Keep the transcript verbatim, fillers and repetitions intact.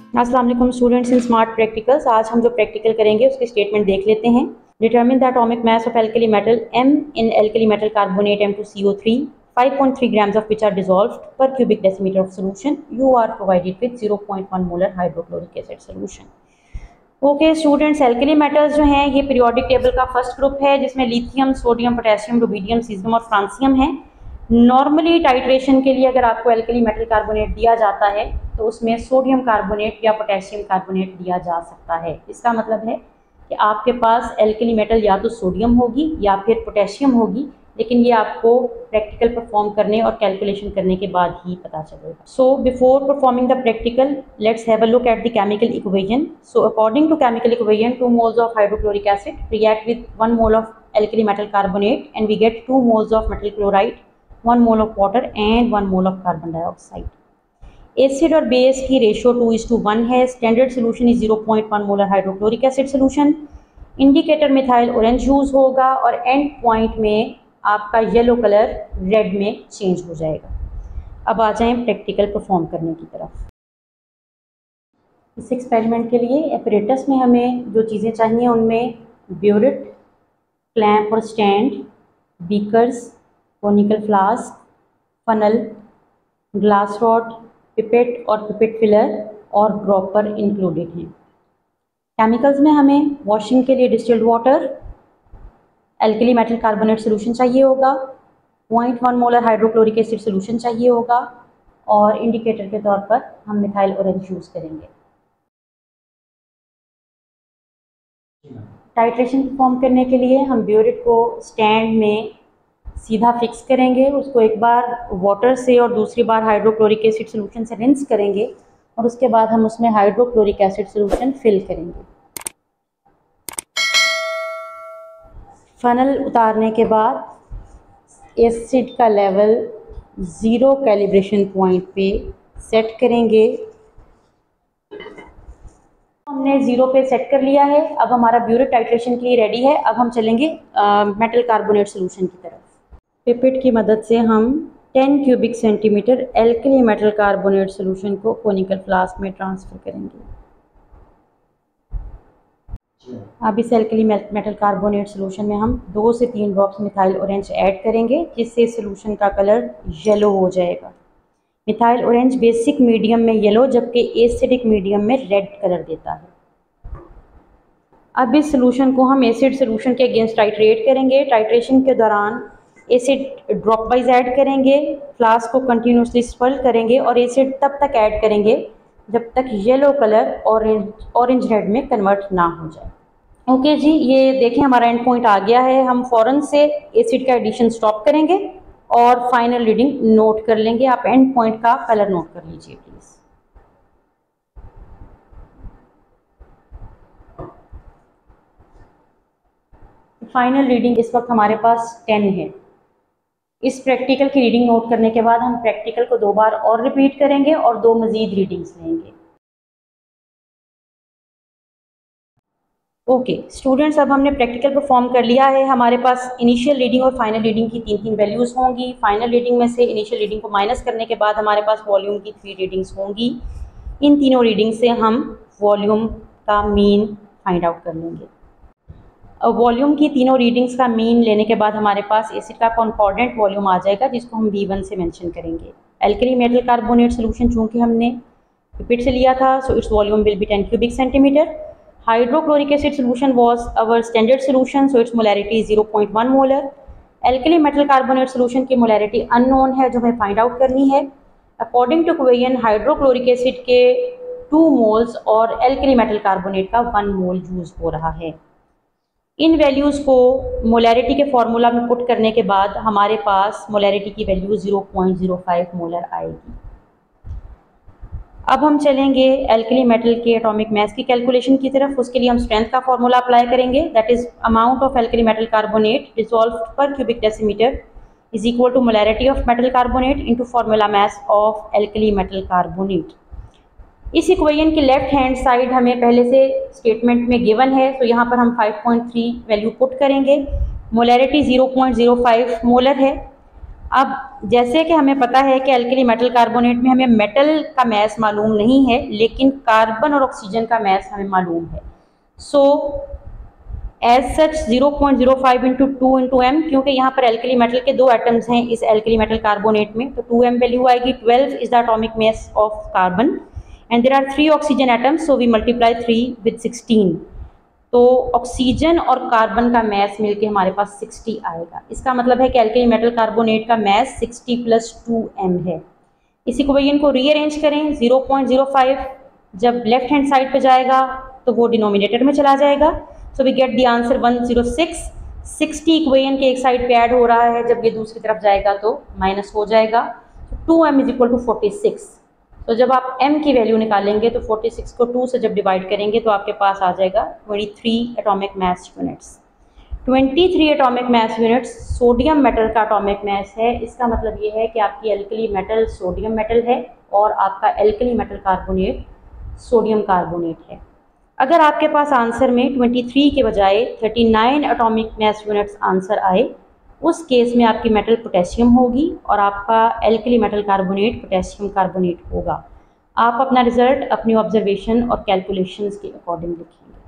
अस्सलाम वालेकुम students in smart practicals. आज हम जो प्रैक्टिकल करेंगे उसके स्टेटमेंट देख लेते हैं। Determine the atomic mass of alkali metal M in alkali metal carbonate M two C O three, five point three grams of which are dissolved per cubic decimeter of solution. You are provided with zero point one molar hydrochloric acid solution. Okay students, alkali metals जो हैं ये periodic table का first group है जिसमें lithium, sodium, potassium, rubidium, caesium और francium है। Normally titration के लिए अगर आपको एल्कली मेटल कार्बोनेट दिया जाता है तो उसमें सोडियम कार्बोनेट या पोटेशियम कार्बोनेट दिया जा सकता है। इसका मतलब है कि आपके पास एल्कली मेटल या तो सोडियम होगी या फिर पोटेशियम होगी, लेकिन ये आपको प्रैक्टिकल परफॉर्म करने और कैलकुलेशन करने के बाद ही पता चलेगा। So before performing the practical let's have a look at the chemical equation. So according to chemical equation, two moles of hydrochloric acid react with one mole of alkali metal carbonate and we get two moles of metal chloride, one mole of water and one mole of carbon dioxide. Acid और base की ratio two is two one है। Standard solution is zero point one molar hydrochloric acid solution. Indicator methyl orange use होगा और end point में आपका yellow colour red में change हो जाएगा। अब आ जाएं प्रैक्टिकल परफॉर्म करने की तरफ। इस एक्सपेरिमेंट के लिए एपरेटस में हमें जो चीज़ें चाहिए उनमें ब्यूरेट, क्लैंप और stand, beakers, conical flask, funnel, glass rod, pipette और पिपेट फिलर और ड्रॉपर इंक्लूडेड हैं। केमिकल्स में हमें वॉशिंग के लिए distilled water, alkali metal carbonate solution चाहिए होगा, point one molar hydrochloric acid solution चाहिए होगा और इंडिकेटर के तौर पर हम मिथाइल ऑरेंज यूज़ करेंगे। टाइट्रेशन परफॉर्म करने के लिए हम ब्यूरेट को स्टैंड में सीधा फिक्स करेंगे, उसको एक बार वाटर से और दूसरी बार हाइड्रोक्लोरिक एसिड सोल्यूशन से रिंस करेंगे और उसके बाद हम उसमें हाइड्रोक्लोरिक एसिड सोल्यूशन फिल करेंगे। फनल उतारने के बाद एसिड का लेवल ज़ीरो कैलिब्रेशन पॉइंट पे सेट करेंगे। हमने ज़ीरो पे सेट कर लिया है। अब हमारा ब्यूरेट टाइट्रेशन के लिए रेडी है। अब हम चलेंगे मेटल कार्बोनेट सोल्यूशन की तरफ। पिपेट की मदद से हम ten cubic centimetre alkali metal carbonate solution को कोनिकल फ्लास्क में ट्रांसफ़र करेंगे। अब इस एल्कली मेटल कार्बोनेट सोल्यूशन में हम दो से तीन ड्रॉप्स मिथाइल ऑरेंज ऐड करेंगे, जिससे सोल्यूशन का कलर येलो हो जाएगा। मिथाइल ऑरेंज बेसिक मीडियम में येलो जबकि एसिडिक मीडियम में रेड कलर देता है। अब इस सोल्यूशन को हम एसिड सोल्यूशन के अगेंस्ट टाइट्रेट करेंगे। टाइट्रेशन के दौरान एसिड ड्रॉप वाइज ऐड करेंगे, फ्लास्क को कंटिन्यूसली स्वर्ल करेंगे और एसिड तब तक ऐड करेंगे जब तक yellow colour orange orange red में कन्वर्ट ना हो जाए। ओके जी, ये देखें हमारा एंड पॉइंट आ गया है। हम फ़ौरन से एसिड का एडिशन स्टॉप करेंगे और फाइनल रीडिंग नोट कर लेंगे। आप एंड पॉइंट का कलर नोट कर लीजिए प्लीज़। फाइनल रीडिंग इस वक्त हमारे पास टेन है। इस प्रैक्टिकल की रीडिंग नोट करने के बाद हम प्रैक्टिकल को दो बार और रिपीट करेंगे और दो मज़ीद रीडिंग्स लेंगे। ओके स्टूडेंट्स, अब हमने प्रैक्टिकल परफॉर्म कर लिया है। हमारे पास इनिशियल रीडिंग और फाइनल रीडिंग की तीन तीन वैल्यूज़ होंगी। फाइनल रीडिंग में से इनिशियल रीडिंग को माइनस करने के बाद हमारे पास वॉल्यूम की थ्री रीडिंग्स होंगी। इन तीनों रीडिंग से हम वॉल्यूम का मीन फाइंड आउट कर लेंगे। अब वॉल्यूम की तीनों रीडिंग्स का मीन लेने के बाद हमारे पास एसिड का कॉन्कॉर्डेंट वॉल्यूम आ जाएगा, जिसको हम वी वन से मेंशन करेंगे। एल्कली मेटल कार्बोनेट सोल्यूशन चूँकि हमने पिपेट से लिया था, so its volume will be ten cubic centimetre. Hydrochloric acid solution was our standard solution, so its molarity is zero point one molar. Alkali metal carbonate solution की molarity unknown है जो हमें find out करनी है। According to equation, hydrochloric acid के two moles और alkali metal carbonate का one mole use हो रहा है। इन वैल्यूज़ को मोलैरिटी के फॉर्मूला में पुट करने के बाद हमारे पास मोलैरिटी की value zero point zero five molar आएगी। अब हम चलेंगे एल्कली मेटल के एटॉमिक मास की कैलकुलेशन की तरफ। उसके लिए हम स्ट्रेंथ का फॉर्मूला अप्लाई करेंगे, that is amount of alkali metal carbonate dissolved per cubic decimetre is equal to molarity of metal carbonate into formula mass of alkali metal carbonate. इस equation की लेफ्ट हैंड साइड हमें पहले से statement में given है, तो यहाँ पर हम five point three value put करेंगे। Molarity zero point zero five molar है। अब जैसे कि हमें पता है कि अल्कली मेटल कार्बोनेट में हमें मेटल का मैस मालूम नहीं है, लेकिन कार्बन और ऑक्सीजन का मैस हमें मालूम है। So as such zero point zero five into two into M, क्योंकि यहाँ पर अल्कली मेटल के दो एटम्स हैं इस अल्कली मेटल कार्बोनेट में, तो टू एम वैल्यू आएगी। Twelve is the atomic mass of carbon and there are three oxygen atoms, so we multiply three with sixteen. तो ऑक्सीजन और कार्बन का मैस मिलके हमारे पास सिक्सटी आएगा। इसका मतलब है कि अल्कली मेटल कार्बोनेट का mass sixty plus two M है। इसी इक्वेशन को रीअरेंज करें, ज़ीरो पॉइंट ज़ीरो फाइव जब लेफ्ट हैंड साइड पे जाएगा तो वो डिनोमिनेटर में चला जाएगा, so we get the answer one zero six. Sixty equation के एक साइड पे ऐड हो रहा है, जब ये दूसरी तरफ जाएगा तो माइनस हो जाएगा। Two M is equal to forty six. तो जब आप m की वैल्यू निकालेंगे तो फोर्टी सिक्स को टू से जब डिवाइड करेंगे तो आपके पास आ जाएगा twenty three atomic mass units. Twenty three atomic mass units sodium metal का एटॉमिक मास है। इसका मतलब ये है कि आपकी अल्कली मेटल सोडियम मेटल है और आपका alkali metal carbonate sodium carbonate है। अगर आपके पास आंसर में ट्वेंटी थ्री के बजाय thirty nine atomic mass units answer आए, उस केस में आपकी मेटल पोटेशियम होगी और आपका alkali metal carbonate potassium carbonate होगा। आप अपना रिजल्ट अपनी ऑब्जर्वेशन और कैलकुलेशंस के अकॉर्डिंग लिखेंगे।